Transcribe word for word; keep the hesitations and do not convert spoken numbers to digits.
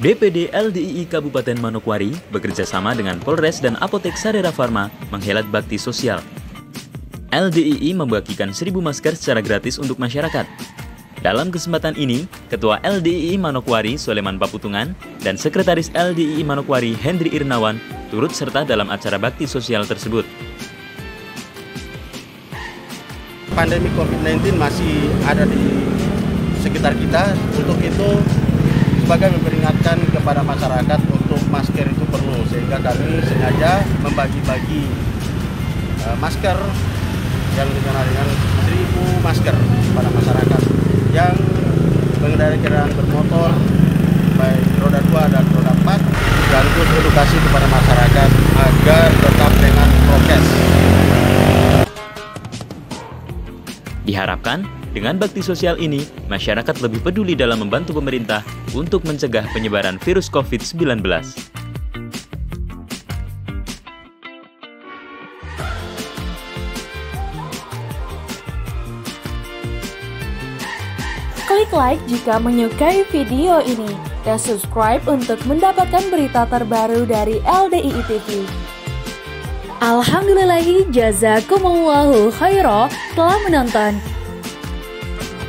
D P D L D I I Kabupaten Manokwari bekerja sama dengan Polres dan Apotek Sarera Pharma menghelat bakti sosial. L D I I membagikan seribu masker secara gratis untuk masyarakat. Dalam kesempatan ini, Ketua L D I I Manokwari Soleman Paputungan dan Sekretaris L D I I Manokwari Hendri Irnawan turut serta dalam acara bakti sosial tersebut. Pandemi COVID sembilan belas masih ada di sekitar kita, untuk itu sebagai memperingatkan kepada masyarakat untuk masker itu perlu, sehingga kami sengaja membagi-bagi uh, masker yang dikenal dengan seribu masker pada masyarakat yang mengendarai kendaraan bermotor baik roda dua dan roda empat, dan terus edukasi kepada masyarakat agar tetap dengan prokes. Diharapkan dengan bakti sosial ini, masyarakat lebih peduli dalam membantu pemerintah untuk mencegah penyebaran virus COVID sembilan belas. Klik like jika menyukai video ini dan subscribe untuk mendapatkan berita terbaru dari L D I I T V. Alhamdulillahi jazakumullahu khairan telah menonton.